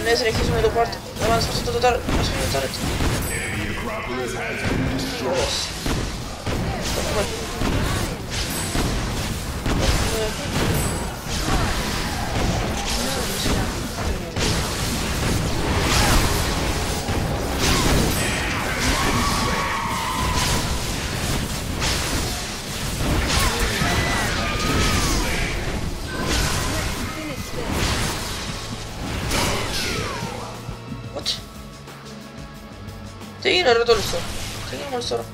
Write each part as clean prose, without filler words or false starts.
Ναι, συνεχίζουμε το part. Να μας σπάσω το turret. Τι έγινε ρε το λουστό. Τι έγινε μόλις τώρα.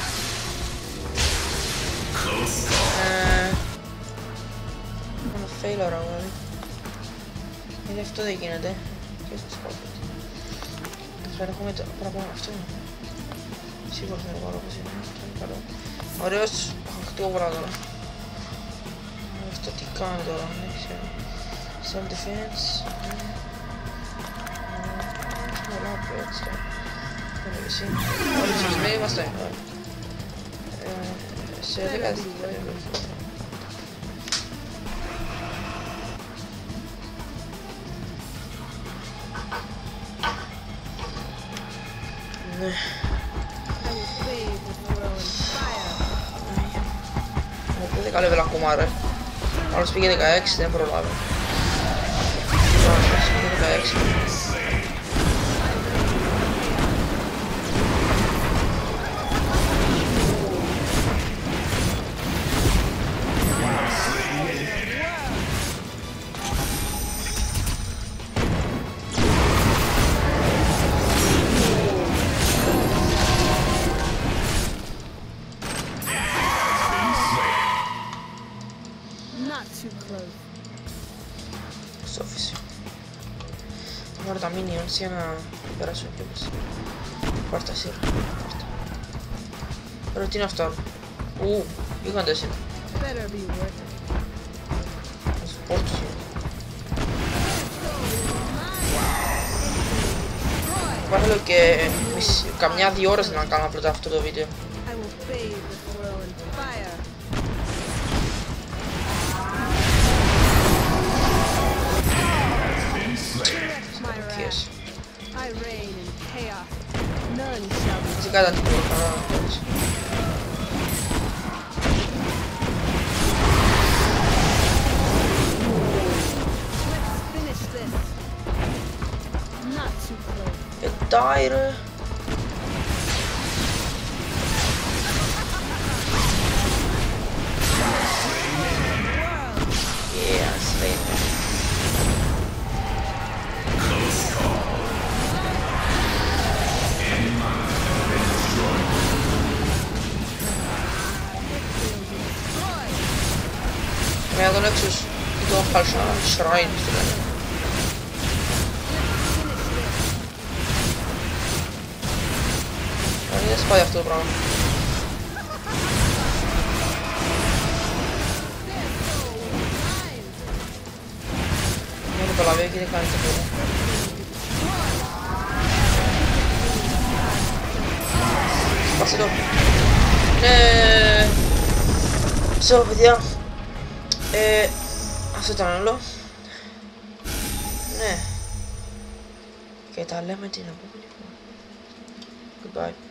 Ένα fail ώρα δηλαδή. Γιατί αυτό δεν γίνεται. Και στο σκόπιτ. Τώρα έχουμε το παραπάνω αυτό. Σίγουρα θα είναι πάρα όπως είναι. Αυτό είναι καλό. Ωραίος. Χακτικό πράγμα τώρα. Αυτό τι κάνει τώρα. Δεν ξέρω. Self defense. Πολλά upgrades τώρα. Όλοι ψηφισμένοι είμαστε. Σε 10 δίκτυα. Ναι. Δεν καλό level ακόμα ρε. Άλλος πήγε 16, δεν προλάβει. Πήγε 16. Τώρα τα minions για να περάσουν κιόλας. Πάρτα εσύ ρε. Ρε τι είναι αυτό. Γίγαντες είναι. Πόρτους είναι. Βάλω και καμιά 2 ώρες να κάνω απλά αυτό το βίντεο. Δεν κάτα την προχωρά. Πετάει ρε. Με τον Nexus ή το Falsa Shrine στο λένε. Δεν σπάει αυτό το πράγμα. Δεν προλαβαίνει και δεν κάνει τίποτα. Σπάσε το. Ναι. So παιδιά. Αυτό ήταν όλο. Ναι. Και τα λέμε την επόμενη φορά. Goodbye.